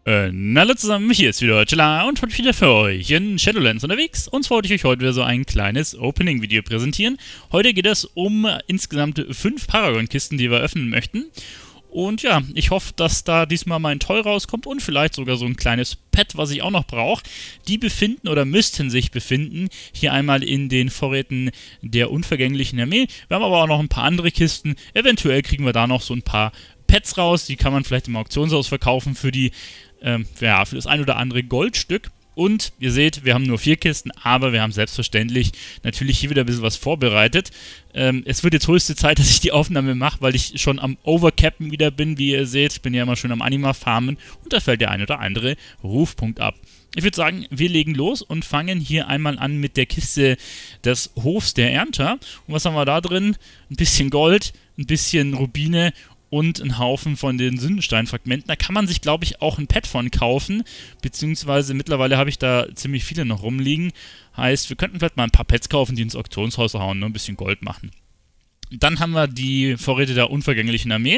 Hallo zusammen, hier ist wieder Chilla und heute wieder für euch in Shadowlands unterwegs. Und zwar wollte ich euch heute wieder so ein kleines Opening-Video präsentieren. Heute geht es um insgesamt 5 Paragon-Kisten, die wir öffnen möchten. Und ja, ich hoffe, dass da diesmal mein Toy rauskommt und vielleicht sogar so ein kleines Pet, was ich auch noch brauche. Die befinden oder müssten sich befinden hier einmal in den Vorräten der unvergänglichen Armee. Wir haben aber auch noch ein paar andere Kisten. Eventuell kriegen wir da noch so ein paar Pets raus. Die kann man vielleicht im Auktionshaus verkaufen für die für das ein oder andere Goldstück. Und ihr seht, wir haben nur 4 Kisten, aber wir haben selbstverständlich natürlich hier wieder ein bisschen was vorbereitet. Es wird jetzt höchste Zeit, dass ich die Aufnahme mache, weil ich schon am Overcappen wieder bin, wie ihr seht. Ich bin ja immer schon am Anima-Farmen und da fällt der ein oder andere Rufpunkt ab. Ich würde sagen, wir legen los und fangen hier einmal an mit der Kiste des Hofs der Ernter. Und was haben wir da drin? Ein bisschen Gold, ein bisschen Rubine und einen Haufen von den Sündenstein-Fragmenten. Da kann man sich, glaube ich, auch ein Pet von kaufen, beziehungsweise mittlerweile habe ich da ziemlich viele noch rumliegen. Heißt, wir könnten vielleicht mal ein paar Pets kaufen, die ins Auktionshaus hauen, nur ein bisschen Gold machen. Dann haben wir die Vorräte der unvergänglichen Armee.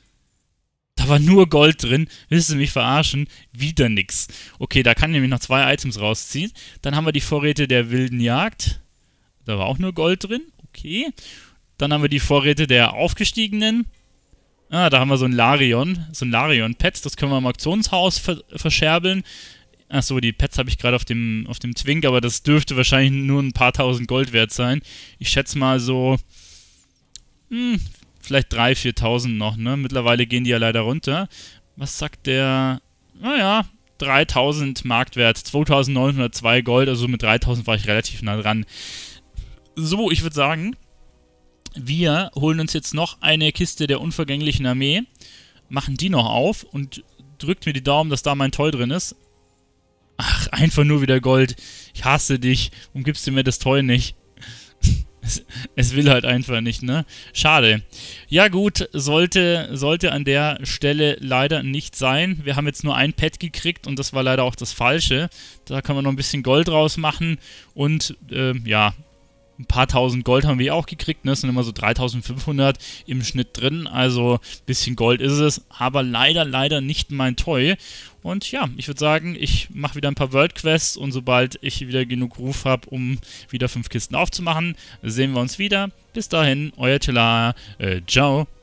Da war nur Gold drin. Willst du mich verarschen? Wieder nix. Okay, da kann ich nämlich noch 2 Items rausziehen. Dann haben wir die Vorräte der wilden Jagd. Da war auch nur Gold drin. Okay. Dann haben wir die Vorräte der Aufgestiegenen. Ah, da haben wir so ein Larion-Pet, das können wir im Auktionshaus verscherbeln. Achso, die Pets habe ich gerade auf dem Twink, aber das dürfte wahrscheinlich nur ein paar tausend Gold wert sein. Ich schätze mal so, vielleicht 3.000, 4.000 noch, ne? Mittlerweile gehen die ja leider runter. Was sagt der? Naja, 3.000 Marktwert, 2.902 Gold, also mit 3.000 war ich relativ nah dran. So, ich würde sagen, wir holen uns jetzt noch eine Kiste der unvergänglichen Armee, machen die noch auf und drückt mir die Daumen, dass da mein Toy drin ist. Ach, einfach nur wieder Gold. Ich hasse dich. Warum gibst du mir das Toy nicht? Es will halt einfach nicht, ne? Schade. Ja gut, sollte an der Stelle leider nicht sein. Wir haben jetzt nur ein Pet gekriegt und das war leider auch das Falsche. Da kann man noch ein bisschen Gold draus machen und, ja, ein paar tausend Gold haben wir auch gekriegt, ne? Das sind immer so 3.500 im Schnitt drin, also ein bisschen Gold ist es, aber leider nicht mein Toy. Und ja, ich würde sagen, ich mache wieder ein paar World Quests und sobald ich wieder genug Ruf habe, um wieder 5 Kisten aufzumachen, sehen wir uns wieder. Bis dahin, euer Chilla, ciao.